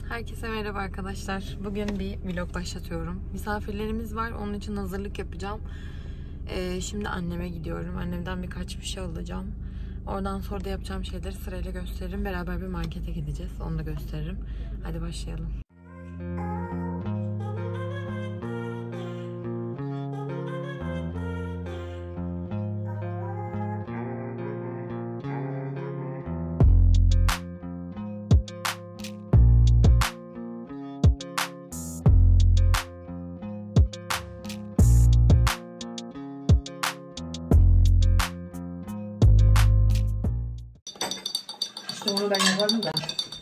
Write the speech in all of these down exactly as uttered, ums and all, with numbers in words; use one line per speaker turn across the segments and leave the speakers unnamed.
Herkese merhaba arkadaşlar. Bugün bir vlog başlatıyorum. Misafirlerimiz var. Onun için hazırlık yapacağım. Ee, şimdi anneme gidiyorum. Annemden birkaç bir şey alacağım. Oradan sonra da yapacağım şeyleri sırayla gösteririm. Beraber bir markete gideceğiz. Onu da gösteririm. Hadi başlayalım.
Onu ben yaparım da.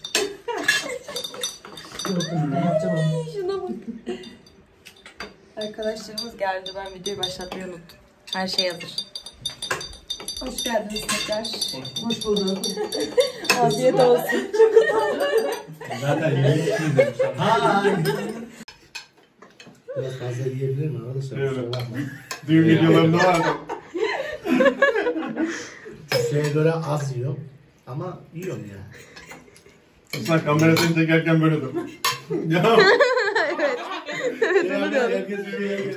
Ne yapacağım onu?
Şuna bak. Arkadaşlarımız geldi. Ben videoyu başlatmayı unuttum. Her şey hazır.
Hoş geldiniz tekrar. Hoş bulduk.
Afiyet olsun.
Zaten yemek için demişler. Ha. Biraz fazla yiyebilir mi arkadaşlar?
Evet. Düğün videolarında vardı.
Şeye göre az yiyor. Ama yiyorum ya.
Sen kamera seni çekerken böyle dur. Ya.
Evet. Evet onu diyorum.
Herkes yiyor.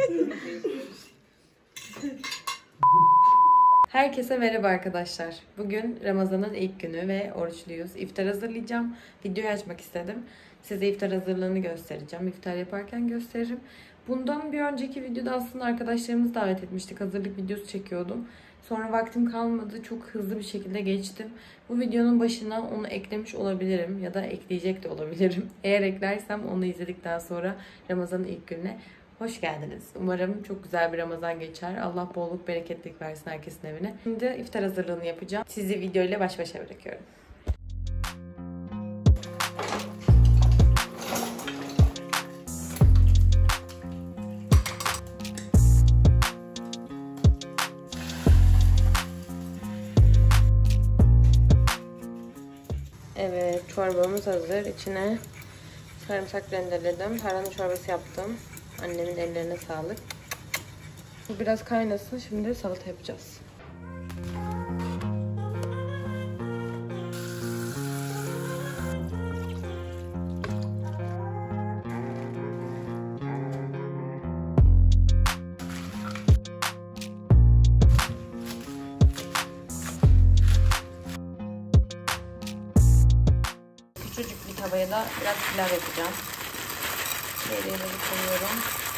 Herkese merhaba arkadaşlar. Bugün Ramazan'ın ilk günü ve oruçluyuz. İftar hazırlayacağım. Videoyu açmak istedim. Size iftar hazırlığını göstereceğim. İftar yaparken gösteririm. Bundan bir önceki videoda aslında arkadaşlarımızı davet etmiştik. Hazırlık videosu çekiyordum. Sonra vaktim kalmadı. Çok hızlı bir şekilde geçtim. Bu videonun başına onu eklemiş olabilirim. Ya da ekleyecek de olabilirim. Eğer eklersem onu izledikten sonra Ramazan'ın ilk gününe hoş geldiniz. Umarım çok güzel bir Ramazan geçer. Allah bolluk, bereketlik versin herkesin evine. Şimdi iftar hazırlığını yapacağım. Sizi video ile baş başa bırakıyorum. Evet, çorbamız hazır. İçine sarımsak rendeledim. Tarhana çorbası yaptım. Annemin ellerine sağlık. Biraz kaynasın. Şimdi salata yapacağız. Küçücük bir tavaya da biraz pilav yapacağım. Şehriyeleri koyuyorum.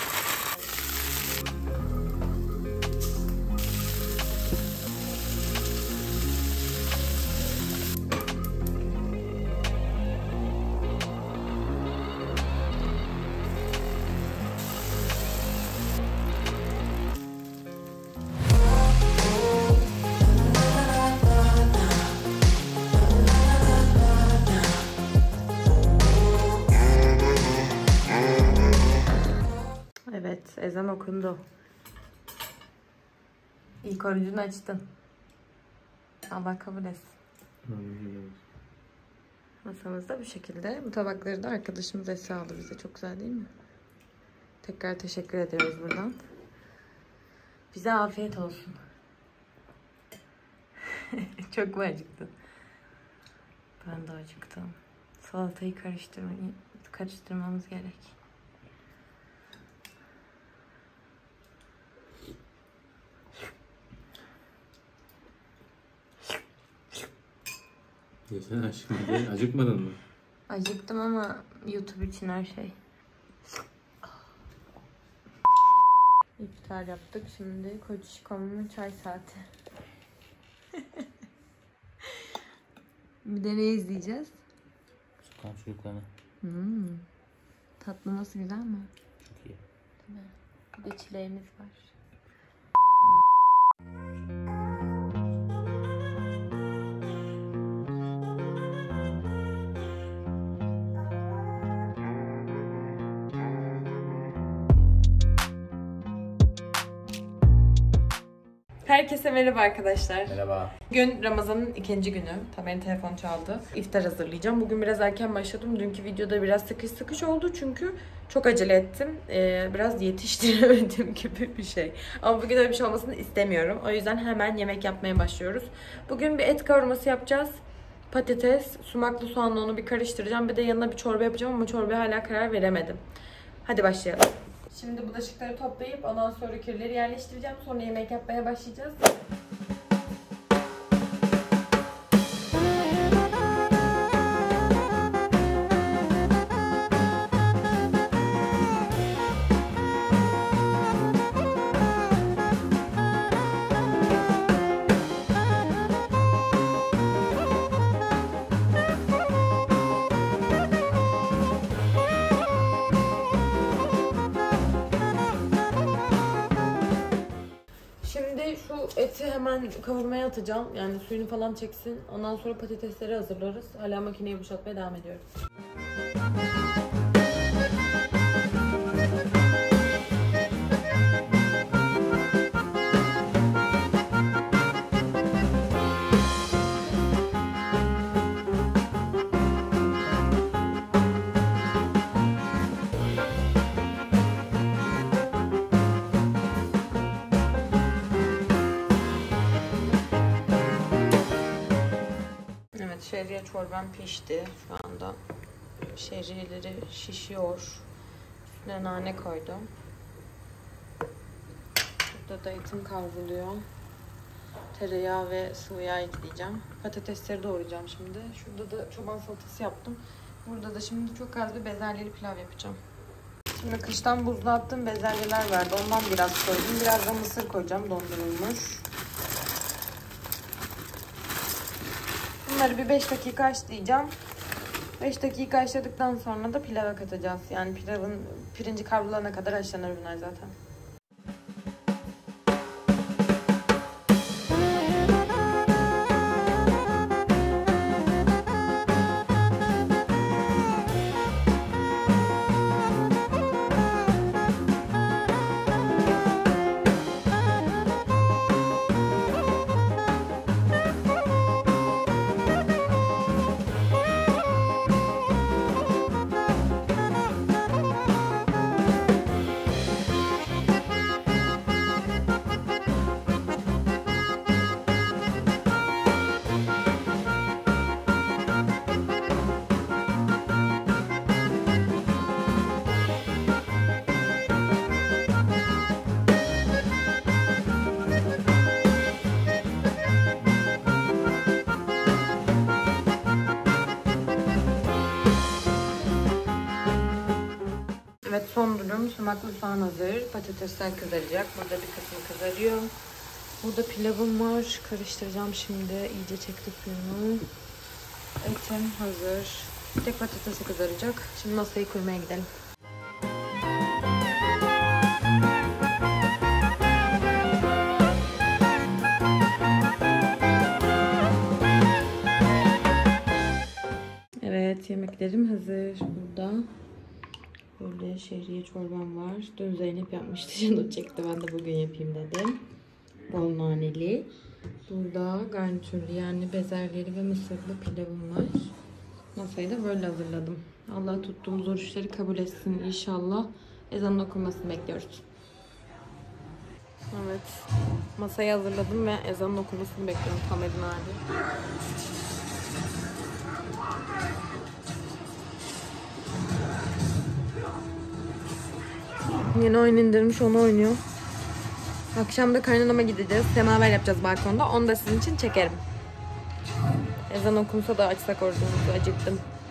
Evet, ezan okundu. İlk orucunu açtın. Allah kabul etsin. Masamız da bu şekilde. Bu tabakları da arkadaşımız Esra aldı bize. Çok güzel değil mi? Tekrar teşekkür ediyoruz buradan. Bize afiyet olsun. Çok mu acıktın? Ben de acıktım. Salatayı karıştırma, karıştırmamız gerek.
Sen aşkım acıkmadın mı?
Acıktım ama YouTube için her şey. İftar yaptık. Şimdi Koçişkom'un çay saati. Bir de ne izleyeceğiz?
Sokağın çocuklarına.
Hmm. Tatlı nasıl, güzel mi?
Çok iyi.
Değil mi? Bir de çileğimiz var. Herkese merhaba arkadaşlar.
Merhaba.
Bugün Ramazan'ın ikinci günü. Tamer'in telefonu çaldı. İftar hazırlayacağım. Bugün biraz erken başladım. Dünkü videoda biraz sıkış sıkış oldu çünkü çok acele ettim. Ee, biraz yetiştiremedim gibi bir şey. Ama bugün öyle bir şey olmasını istemiyorum. O yüzden hemen yemek yapmaya başlıyoruz. Bugün bir et kavurması yapacağız. patates, sumaklı soğanla onu bir karıştıracağım. Bir de yanına bir çorba yapacağım ama çorbaya hala karar veremedim. Hadi başlayalım. Şimdi bulaşıkları toplayıp ondan sonra kirleri yerleştireceğim. Sonra yemek yapmaya başlayacağız. Şimdi şu eti hemen kavurmaya atacağım. Yani suyunu falan çeksin. Ondan sonra patatesleri hazırlarız. Hala makineyi boşaltmaya devam ediyoruz. Şehriye çorbam pişti şu anda. Şehriyeleri şişiyor. Üstüne nane koydum. Burada da etim kavruluyor. Tereyağı ve sıvı yağ ekleyeceğim. Patatesleri doğrayacağım şimdi. Şurada da çoban salatası yaptım. Burada da şimdi çok az bir bezelyeli pilav yapacağım. Şimdi kıştan buzluğa attığım bezelyeler vardı. Ondan biraz koydum. Biraz da mısır koyacağım, dondurulmuş. Bunları bir beş dakika haşlayacağım. beş dakika haşladıktan sonra da pilava katacağız. Yani pilavın pirinci kavrulana kadar haşlanır bunlar zaten. Evet, son durum sumaklı soğan hazır. Patatesler kızaracak. Burada bir kısmı kızarıyor. Burada pilavım var. Karıştıracağım şimdi. İyice çekti suyunu. Etim hazır. Bir tek patatesi kızaracak. Şimdi masayı kurmaya gidelim. Evet, yemeklerim hazır burada. Böyle şehriye çorbam var. Dün Zeynep yapmıştı. Canım çekti. Ben de bugün yapayım dedim. Bol naneli. Burada garnitürlü yani bezelyeli ve mısırlı pilavım var. Masayı da böyle hazırladım. Allah tuttuğumuz oruçları kabul etsin inşallah. Ezanın okunmasını bekliyoruz. Evet. Masayı hazırladım ve ezanın okunmasını bekliyorum. Tam edin abi. Yeni oyun indirmiş, onu oynuyor. Akşam da kaynanama gideceğiz. Semaver yapacağız balkonda. Onu da sizin için çekerim. Ezan okunsa da açsak orucumuzu, acıktım.